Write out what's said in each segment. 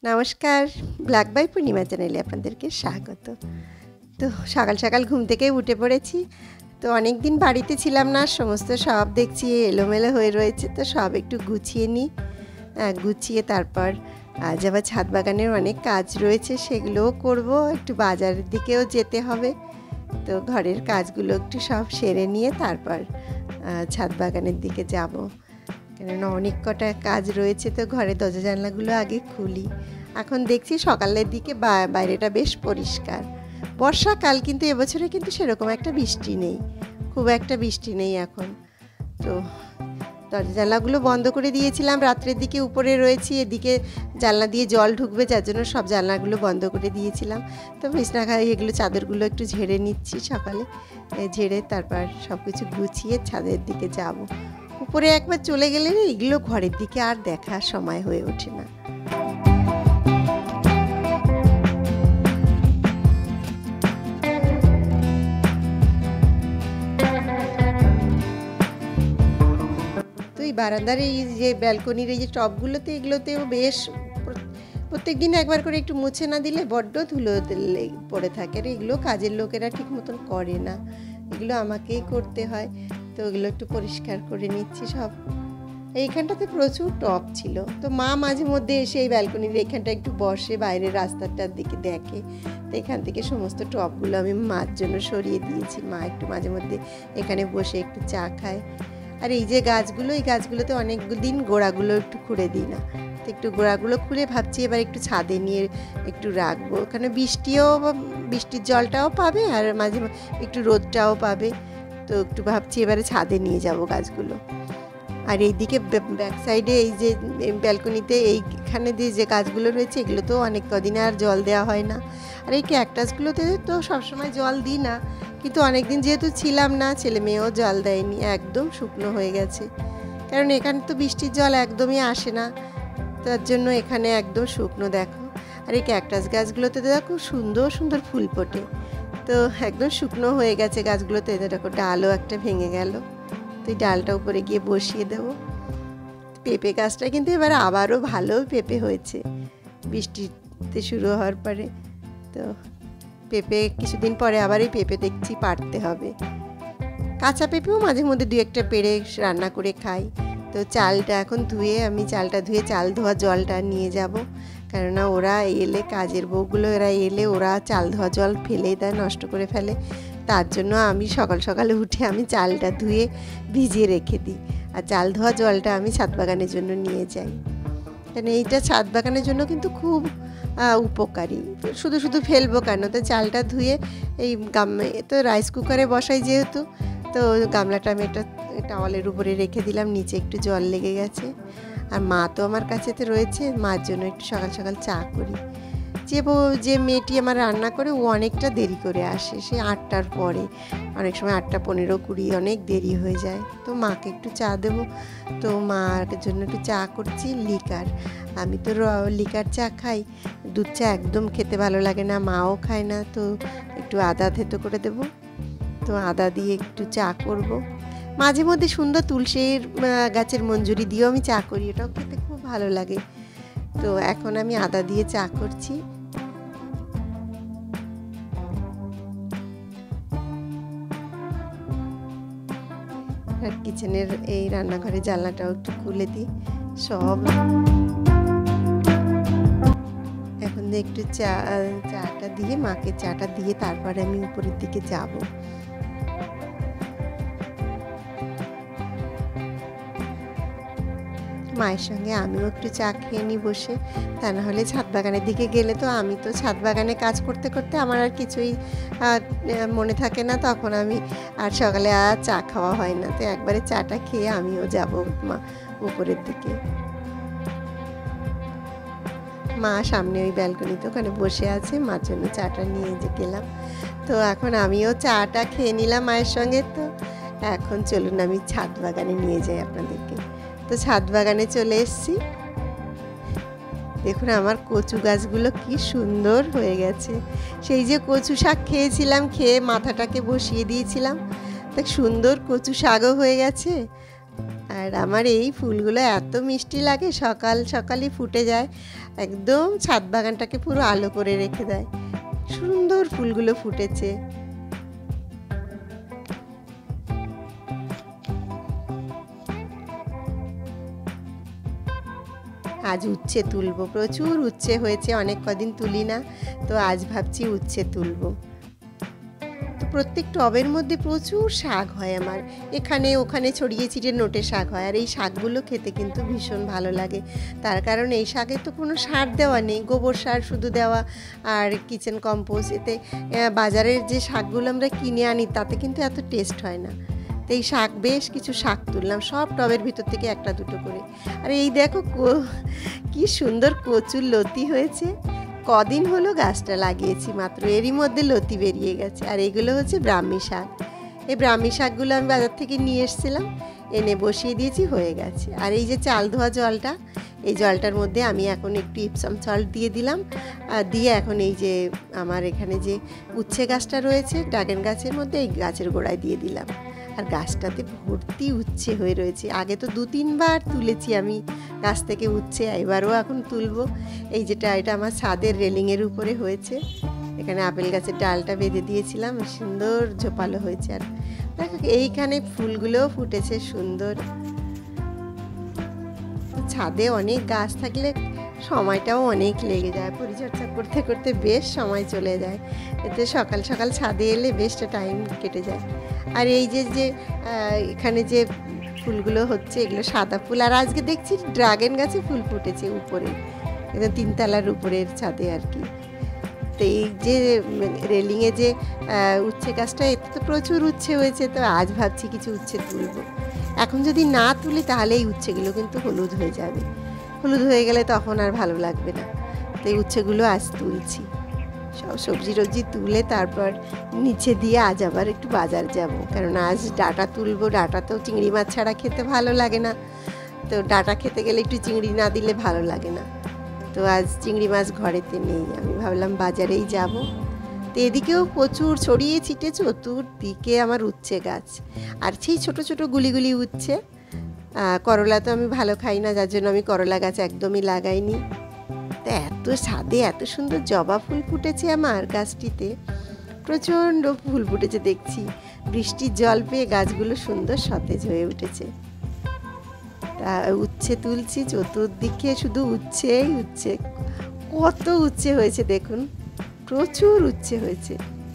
নমস্কার, black by পূর্ণিমা চ্যানেলে আপনাদেরকে স্বাগত। তো সকাল সকাল ঘুম থেকে উঠে পড়েছি। তো অনেক দিন বাড়িতে ছিলাম না, সমস্ত সব দেখছি এলোমেলো হয়ে রয়েছে। তো সব একটু গুছিয়ে নিই, গুছিয়ে তারপর আজ আবার ছাদ বাগানের অনেক কাজ রয়েছে, সেগুলোও করব। একটু বাজারের দিকেও যেতে হবে। তো ঘরের কাজগুলো একটু সব সেরে নিয়ে তারপর ছাদ বাগানের দিকে যাব, কেননা অনেক কটা কাজ রয়েছে। তো ঘরে দরজা জানলাগুলো আগে খুলি। এখন দেখছি সকালের দিকে বাইরেটা বেশ পরিষ্কার। বর্ষাকাল, কিন্তু এবছরে কিন্তু সেরকম একটা বৃষ্টি নেই, খুব একটা বৃষ্টি নেই এখন। তো দরজা জানলাগুলো বন্ধ করে দিয়েছিলাম, রাত্রের দিকে উপরে রয়েছি, এদিকে জানলা দিয়ে জল ঢুকবে, যার জন্য সব জানলাগুলো বন্ধ করে দিয়েছিলাম। তো বিছনা খাই এগুলো চাদরগুলো একটু ঝেড়ে নিচ্ছি সকালে, ঝেড়ে তারপর সব কিছু গুছিয়ে ছাদের দিকে যাব। উপরে একবার চলে গেলে এগুলো ঘরের দিকে আর দেখার সময় হয়ে ওঠে না। তো এই বারান্দার এই যে ব্যালকনির এই যে টবগুলোতে, এগুলোতেও বেশ প্রত্যেক দিন একবার করে একটু মুছে না দিলে বড্ড ধুলো পড়ে থাকে। আর এগুলো কাজের লোকেরা ঠিক মতন করে না, এগুলো আমাকেই করতে হয়। তো এগুলো একটু পরিষ্কার করে নিচ্ছি সব। এইখানটাতে প্রচুর টব ছিল, তো মা মাঝে মধ্যে এসে এই ব্যালকনির এইখানটা একটু বসে, বাইরের রাস্তাটার দিকে দেখে। তো এখান থেকে সমস্ত টবগুলো আমি মার জন্য সরিয়ে দিয়েছি। মা একটু মাঝে মধ্যে এখানে বসে একটু চা খায়। আর এই যে গাছগুলো, এই গাছগুলোতে অনেক দিন গোড়াগুলো একটু খুঁড়ে দিই না। তো একটু গোড়াগুলো খুঁড়ে ভাবছি এবার একটু ছাদে নিয়ে একটু রাখবো, ওখানে বৃষ্টির জলটাও পাবে আর মাঝে একটু রোদটাও পাবে। তো একটু ভাবছি এবারে ছাদে নিয়ে যাব গাছগুলো। আর এইদিকে ব্যাক সাইডে এই যে ব্যালকনিতে এইখানে দিয়ে যে গাছগুলো রয়েছে, এগুলো তো অনেক কদিনে আর জল দেওয়া হয় না। আর এই ক্যাকটাসগুলোতে তো সবসময় জল দিই না, কিন্তু অনেক দিন যেহেতু ছিলাম না, ছেলে মেয়েও জল দেয়নি, একদম শুকনো হয়ে গেছে। কারণ এখানে তো বৃষ্টির জল একদমই আসে না, তার জন্য এখানে একদম শুকনো দেখো। আর এই ক্যাকটাস গাছগুলোতে দেখো সুন্দর সুন্দর ফুল ফোটে, তো একদম শুকনো হয়ে গেছে গাছগুলোতে। দেখো ডালও একটা ভেঙে গেল, তো এই ডালটা উপরে গিয়ে বসিয়ে দেবো। পেঁপে গাছটা কিন্তু এবার আবারও ভালো পেঁপে হয়েছে বৃষ্টিতে শুরু হওয়ার পরে। তো পেঁপে কিছুদিন পরে আবার এই পেঁপে দেখছি পাড়তে হবে। কাঁচা পেঁপেও মাঝে মধ্যে দু একটা পেড়ে রান্না করে খাই। তো চালটা এখন ধুয়ে, আমি চালটা ধুয়ে চাল ধোয়া জলটা নিয়ে যাব, কেননা ওরা এলে, কাজের বউগুলো এরা এলে ওরা চাল ধোয়া জল ফেলে দেয়, নষ্ট করে ফেলে। তার জন্য আমি সকাল সকালে উঠে আমি চালটা ধুয়ে ভিজিয়ে রেখে দিই, আর চাল ধোয়া জলটা আমি ছাদ বাগানের জন্য নিয়ে যাই। কারণ এইটা ছাদ বাগানের জন্য কিন্তু খুব উপকারী। শুধু শুধু ফেলবো কেন, তো চালটা ধুয়ে এই তো রাইস কুকারে বসাই যেহেতু, তো গামলাটা আমি একটা টাওয়ালের উপরে রেখে দিলাম, নিচে একটু জল লেগে গেছে। আর মা তো আমার কাছেতে রয়েছে, মার জন্য একটু সকাল সকাল চা করি। যে মেয়েটি আমার রান্না করে ও অনেকটা দেরি করে আসে, সে 8টার পরে, অনেক সময় 8টা 15, 20 অনেক দেরি হয়ে যায়। তো মাকে একটু চা দেবো, তো মার জন্য একটু চা করছি লিকার। আমি তো লিকার চা খাই, দুধ চা একদম খেতে ভালো লাগে না, মাও খায় না। তো একটু আদা থেতো করে দেবো, তো আদা দিয়ে একটু চা করব। মাঝে মধ্যে সুন্দর তুলসীর গাছের মঞ্জুরি দিয়েও আমি চা করি, এটাও খেতে খুব ভালো লাগে। তো এখন আমি আদা দিয়ে চা করছি। আর কিচেনের এই রান্নাঘরের জানলাটাও একটু খুলে দিই সব। এখন একটু চাটা দিয়ে, মাকে চাটা দিয়ে তারপরে আমি উপরের দিকে যাব। মায়ের সঙ্গে আমিও একটু চা খেয়ে নিই বসে, তা না হলে ছাদ বাগানের দিকে গেলে তো আমি তো ছাদ বাগানে কাজ করতে করতে আমার আর কিছুই মনে থাকে না, তখন আমি আর সকালে আর চা খাওয়া হয় না। তো একবারে চাটা খেয়ে আমিও যাব উপরের দিকে। মা সামনে ওই ব্যালকনিতে ওখানে বসে আছে, মার জন্য চাটা নিয়ে গেলাম। তো এখন আমিও চাটা খেয়ে নিলাম মায়ের সঙ্গে। তো এখন চলুন আমি ছাদ বাগানে নিয়ে যাই আপনাদেরকে। তো ছাদ বাগানে চলে এসেছি, দেখুন আমার কচু গাছগুলো কি সুন্দর হয়ে গেছে। সেই যে কচু শাক খেয়েছিলাম, খেয়ে মাথাটাকে বসিয়ে দিয়েছিলাম, দেখ সুন্দর কচু শাকও হয়ে গেছে। আর আমার এই ফুলগুলো এত মিষ্টি লাগে, সকাল সকালই ফুটে যায়, একদম ছাদ বাগানটাকে পুরো আলো করে রেখে দেয়। সুন্দর ফুলগুলো ফুটেছে। আজ উচ্ছে তুলবো, প্রচুর উচ্ছে হয়েছে, অনেক কদিন তুলি না, তো আজ ভাবছি উচ্ছে তুলবো। তো প্রত্যেক টবের মধ্যে প্রচুর শাক হয় আমার, এখানে ওখানে ছড়িয়ে ছিটিয়ে নোটে শাক হয়, আর এই শাকগুলো খেতে কিন্তু ভীষণ ভালো লাগে। তার কারণ এই শাকে তো কোনো সার দেওয়া নেই, গোবর সার শুধু দেওয়া আর কিচেন কম্পোস্ট। এতে বাজারের যে শাকগুলো আমরা কিনে আনি তাতে কিন্তু এত টেস্ট হয় না। তো এই শাক, বেশ কিছু শাক তুললাম, সব টবের ভিতর থেকে একটা দুটো করে। আর এই দেখো কি সুন্দর কচুর লতি হয়েছে, কদিন হলো গাছটা লাগিয়েছি মাত্র, এরই মধ্যে লতি বেরিয়ে গেছে। আর এগুলো হচ্ছে ব্রাহ্মী শাক। এই ব্রাহ্মী শাকগুলো আমি বাজার থেকে নিয়ে এসেছিলাম, এনে বসিয়ে দিয়েছি, হয়ে গেছে। আর এই যে চাল ধোয়া জলটা, এই জলটার মধ্যে আমি এখন একটু ইপসাম সল্ট দিয়ে দিলাম, দিয়ে এখন এই যে আমার এখানে যে উচ্ছে গাছটা রয়েছে ড্রাগন গাছের মধ্যে, এই গাছের গোড়ায় দিয়ে দিলাম। আর গাছটাতে ভর্তি উচ্ছে হয়ে রয়েছে। আগে তো 2-3 বার তুলেছি আমি গাছ থেকে উচ্ছে, এবারও এখন তুলবো। এই যেটা, এটা আমার ছাদের রেলিংয়ের উপরে হয়েছে, এখানে আপেল গাছের ডালটা বেঁধে দিয়েছিলাম, সুন্দর ঝোপালো হয়েছে। আর দেখো এইখানে ফুলগুলোও ফুটেছে সুন্দর। ছাদে অনেক গাছ থাকলে সময়টাও অনেক লেগে যায়, পরিচর্যা করতে করতে বেশ সময় চলে যায়। এতে সকাল সকাল ছাদে এলে বেশটা টাইম কেটে যায়। আর এই যে এখানে যে ফুলগুলো হচ্ছে, এগুলো সাদা ফুল। আর আজকে দেখছি ড্রাগন গাছে ফুল ফুটেছে উপরে, একদম 3তলার উপরের ছাদে আর কি। তো এই যে রেলিংয়ে যে উচ্ছে গাছটা, এতে তো প্রচুর উচ্ছে হয়েছে, তো আজ ভাবছি কিছু উচ্ছে তুলবো। এখন যদি না তুলি তাহলে এই উচ্ছেগুলো কিন্তু হলুদ হয়ে যাবে, হলুদ হয়ে গেলে তখন আর ভালো লাগবে না। তো এই উচ্ছেগুলো আজ তুলছি, সব সবজি টবজি তুলে তারপর নিচে দিয়ে আজ আবার একটু বাজার যাব, কারণ আজ ডাঁটা তুলবো। ডাঁটা তো চিংড়ি মাছ ছাড়া খেতে ভালো লাগে না, তো ডাঁটা খেতে গেলে একটু চিংড়ি না দিলে ভালো লাগে না। তো আজ চিংড়ি মাছ ঘরেতে নেই, আমি ভাবলাম বাজারেই যাব। তো এদিকেও প্রচুর ছড়িয়ে ছিটে চতুর্দিকে আমার উচ্ছে গাছ, আর সেই ছোটো ছোটো গুলি উচ্ছে। করলা তো আমি ভালো খাই না, যার জন্য আমি করলা গাছ একদমই লাগাইনি। তো এত ছাদে এত সুন্দর জবা ফুল ফুটেছে আমার গাছটিতে, প্রচণ্ড ফুল ফুটেছে দেখছি। বৃষ্টির জল পেয়ে গাছগুলো সুন্দর সতেজ হয়ে উঠেছে। তা উচ্ছে তুলছি, চতুর্দিকে শুধু উচ্ছেই উচ্ছে, কত উচ্ছে হয়েছে দেখুন, প্রচুর উচ্ছে হয়েছে।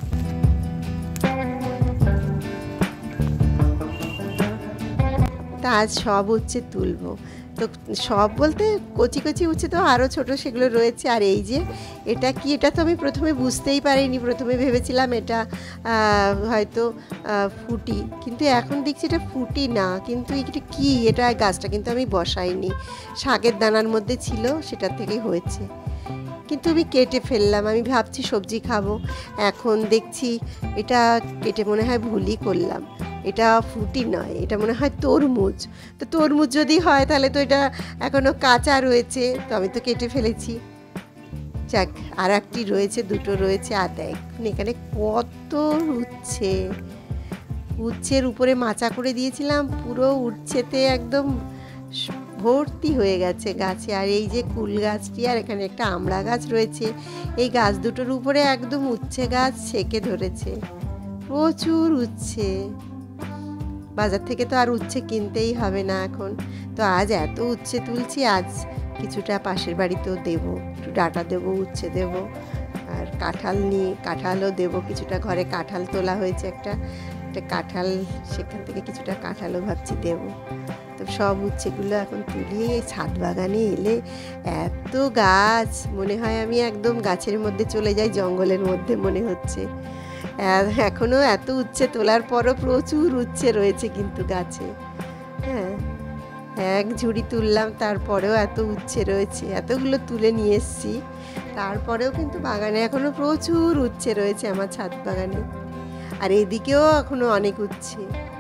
তা আজ সব উচ্ছে তুলবো। তো সব বলতে কচি কচি উচ্ছে তো আরও ছোট সেগুলো রয়েছে। আর এই যে এটা কি, এটা তো আমি প্রথমে বুঝতেই পারিনি, প্রথমে ভেবেছিলাম এটা হয়তো ফুটি, কিন্তু এখন দেখছি এটা ফুটি না। কিন্তু এটা কি, এটা গাছটা কিন্তু আমি বসাইনি, শাকের দানার মধ্যে ছিল, সেটার থেকেই হয়েছে। কিন্তু আমি কেটে ফেললাম, আমি ভাবছি সবজি খাবো, এখন দেখছি এটা কেটে মনে হয় ভুলই করলাম। এটা ফুটি নয়, এটা মনে হয় তরমুজ। তো তরমুজ যদি হয় তাহলে তো এটা এখনও কাঁচা রয়েছে, তো আমি তো কেটে ফেলেছি। যাক, আর একটি রয়েছে, দুটো রয়েছে। আর দেখুন এখানে কত উচ্ছে, উচ্ছের উপরে মাচা করে দিয়েছিলাম, পুরো উচ্ছেতে একদম ভর্তি হয়ে গেছে গাছে। আর এই যে কুল গাছটি, আর এখানে একটা আমড়া গাছ রয়েছে, এই গাছ দুটোর উপরে একদম উচ্ছে গাছ ছেকে ধরেছে, প্রচুর উচ্ছে। বাজার থেকে তো আর উচ্ছে কিনতেই হবে না এখন। তো আজ এত উচ্ছে তুলছি, আজ কিছুটা পাশের বাড়িতেও দেবো, একটু ডাঁটা দেবো, উচ্ছে দেবো, আর কাঁঠালও দেবো কিছুটা। ঘরে কাঁঠাল তোলা হয়েছে একটা কাঁঠাল, সেখান থেকে কিছুটা কাঁঠালও ভাবছি দেবো। তো সব উচ্ছেগুলো এখন তুলিয়ে ছাদ বাগানে এলে এত গাছ, মনে হয় আমি একদম গাছের মধ্যে চলে যাই, জঙ্গলের মধ্যে মনে হচ্ছে। এখনও এত উচ্ছে তোলার পরও প্রচুর উচ্ছে রয়েছে কিন্তু গাছে। হ্যাঁ, এক ঝুড়ি তুললাম, তারপরেও এত উচ্ছে রয়েছে, এতগুলো তুলে নিয়ে এসেছি, তারপরেও কিন্তু বাগানে এখনও প্রচুর উচ্ছে রয়েছে আমার ছাদ বাগানে। আর এদিকেও এখনও অনেক উচ্ছে।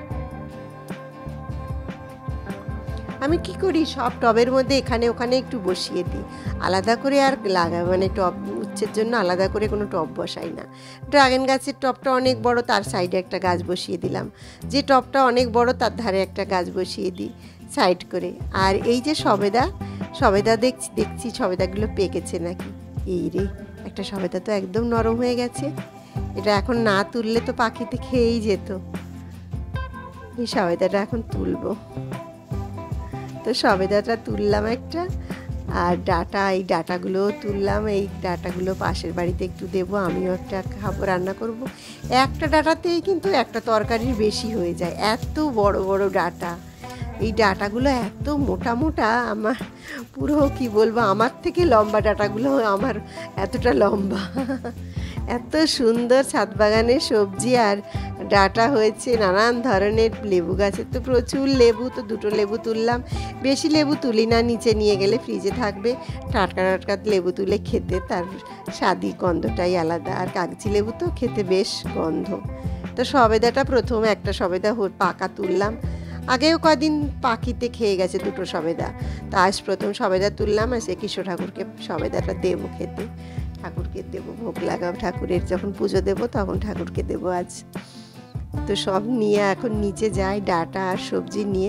আমি কি করি, সব টবের মধ্যে এখানে ওখানে একটু বসিয়ে দিই, আলাদা করে আর মানে টব উচ্ছের জন্য আলাদা করে কোনো টব বসাই না। ড্রাগন গাছের টবটা অনেক বড়, তার সাইডে একটা গাছ বসিয়ে দিলাম। যে টবটা অনেক বড় তার ধারে একটা গাছ বসিয়ে দিই, সাইড করে। আর এই যে সবেদা দেখছি সবেদাগুলো পেকেছে নাকি। এই রে, একটা সবেদা তো একদম নরম হয়ে গেছে, এটা এখন না তুললে তো পাখিতে খেয়েই যেত। এই সবেদাটা এখন তুলবো। তো সবেদাটা তুললাম একটা, আর এই ডাটাগুলোও তুললাম। এই ডাটাগুলো পাশের বাড়িতে একটু দেবো, আমিও একটা খাবো, রান্না করব। একটা ডাটাতেই কিন্তু একটা তরকারির বেশি হয়ে যায়, এত বড় বড় ডাটা। এই ডাটাগুলো এত মোটা মোটা, আমার পুরো কি বলবো, আমার থেকে লম্বা ডাটাগুলো আমার এতটা লম্বা। এত সুন্দর ছাদ বাগানের সবজি আর ডাটা হয়েছে। নানান ধরনের লেবু গাছের তো প্রচুর লেবু, তো 2টো লেবু তুললাম। বেশি লেবু তুলি না, নিচে নিয়ে গেলে ফ্রিজে থাকবে। টাটকা টাটকা লেবু তুলে খেতে তার স্বাদই গন্ধটাই আলাদা, আর কাগজি লেবু তো খেতে বেশ গন্ধ। তো সবেদাটা প্রথমে একটা সবেদা পাকা তুললাম, আগেও কদিন পাখিতে খেয়ে গেছে 2টো সবেদা। তা আজ প্রথম সবেদা তুললাম, আর সে কিশোর ঠাকুরকে সবেদাটা দেবো খেতে, ঠাকুরকে দেবো, ভোগ লাগাবো, ঠাকুরের যখন পুজো দেবো তখন ঠাকুরকে দেবো আজ। তো সব নিয়ে এখন নিচে যাই, ডাটা আর সবজি নিয়ে।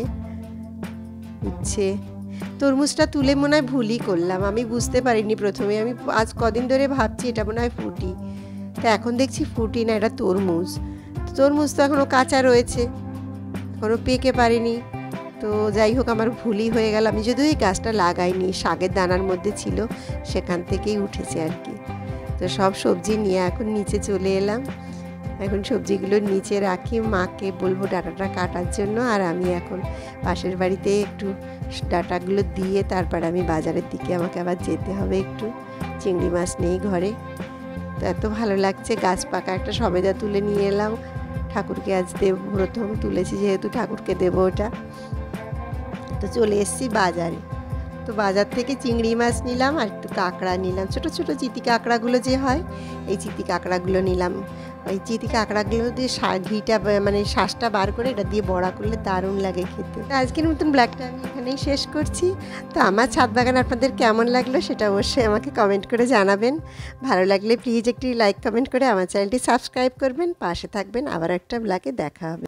তরমুজটা তুলে মনে হয় ভুলই করলাম, আমি বুঝতে পারিনি প্রথমে। আমি আজ কদিন ধরে ভাবছি এটা মনে হয় ফুটি, তা এখন দেখছি ফুটি না, এটা তরমুজ। তরমুজ তো এখনও কাঁচা রয়েছে, এখনও পেকে পারিনি। তো যাই হোক, আমার ভুলই হয়ে গেল। আমি যদিও এই গাছটা লাগাইনি, শাকের দানার মধ্যে ছিল, সেখান থেকেই উঠেছে আর কি। তো সব সবজি নিয়ে এখন নিচে চলে এলাম। এখন সবজিগুলো নিচে রাখি, মাকে বলবো ডাটাটা কাটার জন্য। আর আমি এখন পাশের বাড়িতে একটু ডাটাগুলো দিয়ে তারপর আমি বাজারের দিকে আমাকে আবার যেতে হবে একটু, চিংড়ি মাছ নেই ঘরে। তো এত ভালো লাগছে, গাছ পাকা একটা সবেদা তুলে নিয়ে এলাম, ঠাকুরকে আজ দেবো, প্রথম তুলেছি যেহেতু ঠাকুরকে দেবো ওটা। তো চলে এসেছি বাজারে। তো বাজার থেকে চিংড়ি মাছ নিলাম, আর একটু কাঁকড়া নিলাম, ছোটো ছোটো চিতি কাঁকড়াগুলো যে হয়, এই চিতি কাঁকড়াগুলো নিলাম। ওই চিতি কাঁকড়াগুলো দিয়ে ঘিটা মানে শ্বাসটা বার করে এটা দিয়ে বড়া করলে দারুণ লাগে খেতে। আজকের মতন ব্লগটা আমি এখানেই শেষ করছি। তো আমার ছাদ বাগান আপনাদের কেমন লাগলো সেটা অবশ্যই আমাকে কমেন্ট করে জানাবেন। ভালো লাগলে প্লিজ একটি লাইক কমেন্ট করে আমার চ্যানেলটি সাবস্ক্রাইব করবেন, পাশে থাকবেন। আবার একটা ব্লগে দেখা হবে।